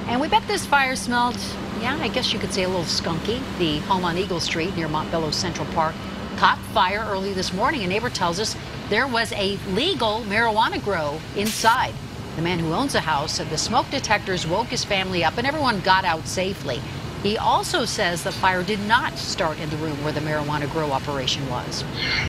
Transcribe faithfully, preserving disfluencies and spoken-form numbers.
And we bet this fire smelled, yeah, I guess you could say a little skunky. The home on Eagle Street near Montebello Central Park caught fire early this morning. A neighbor tells us there was a legal marijuana grow inside. The man who owns the house said the smoke detectors woke his family up and everyone got out safely. He also says the fire did not start in the room where the marijuana grow operation was.